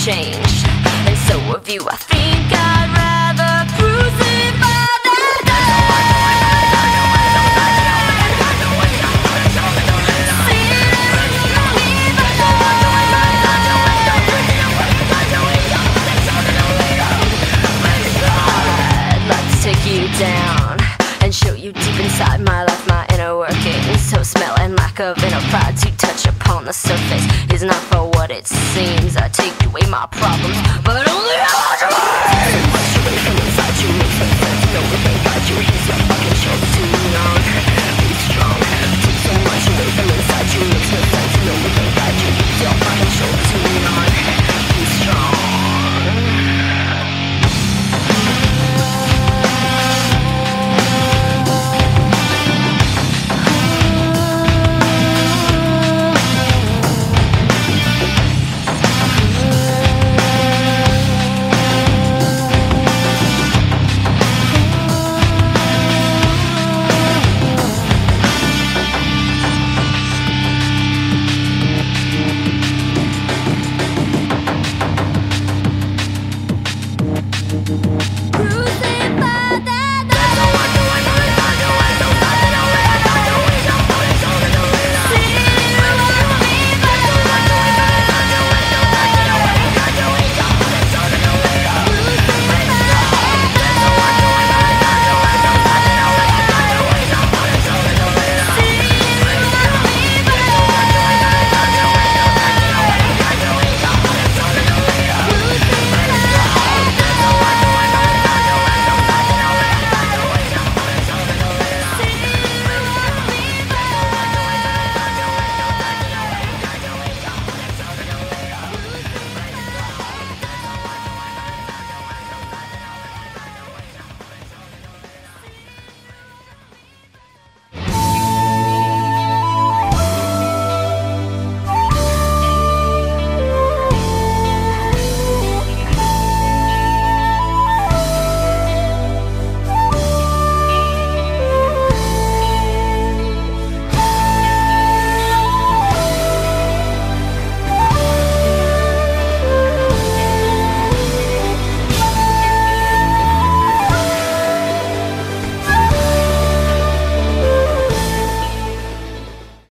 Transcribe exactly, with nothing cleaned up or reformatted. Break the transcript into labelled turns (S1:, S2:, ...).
S1: changed, and so have you. I think I'd rather crucify than die. I'd like to take you down and show you deep inside my life, my inner workings. So smell and lack of inner pride to touch upon the surface is not for what it seems. I take away my problems, but only